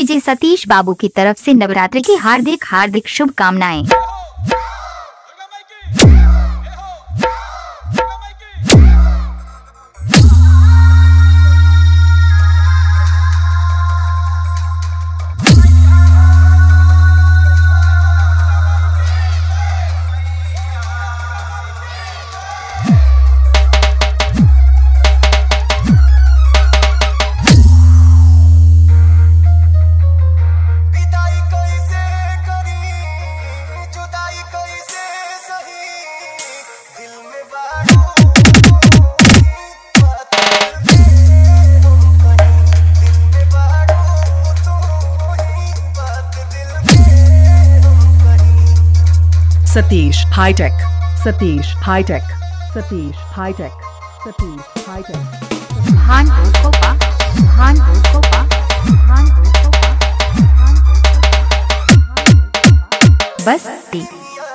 DJ Satish बाबू की तरफ से नवरात्रि की हार्दिक हार्दिक शुभकामनाएं। Satish High Tech, Satish High Tech, Satish High Tech, Satish High Tech. बस्ती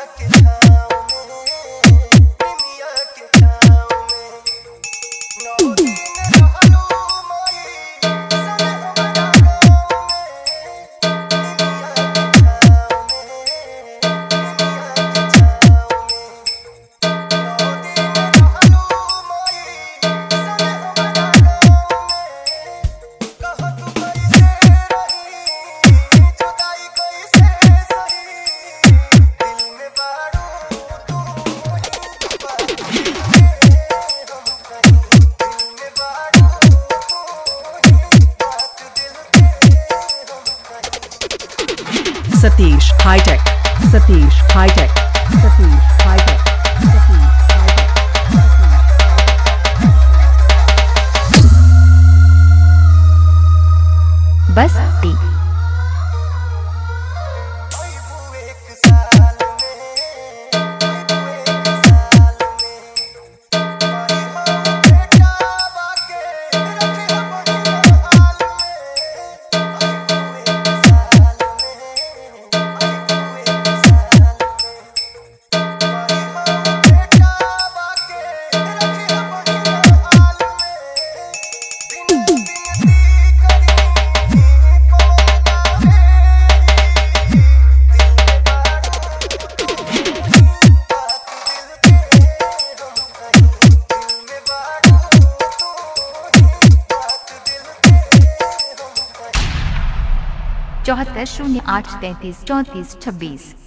Satish High Tech, Satish High Tech, Satish High Tech, Satish High Tech. बस्ती चौहत्तर 08 33 34 26।